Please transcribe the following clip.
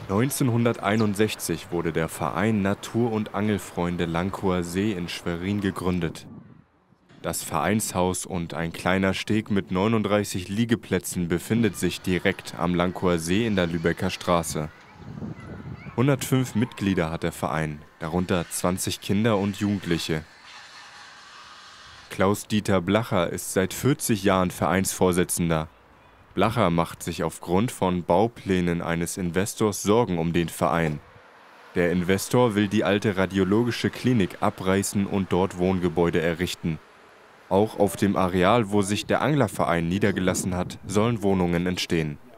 1961 wurde der Verein Natur- und Angelfreunde Lankower See in Schwerin gegründet. Das Vereinshaus und ein kleiner Steg mit 39 Liegeplätzen befindet sich direkt am Lankower See in der Lübecker Straße. 105 Mitglieder hat der Verein, darunter 20 Kinder und Jugendliche. Klaus-Dieter Blacher ist seit 40 Jahren Vereinsvorsitzender. Blacher macht sich aufgrund von Bauplänen eines Investors Sorgen um den Verein. Der Investor will die alte radiologische Klinik abreißen und dort Wohngebäude errichten. Auch auf dem Areal, wo sich der Anglerverein niedergelassen hat, sollen Wohnungen entstehen.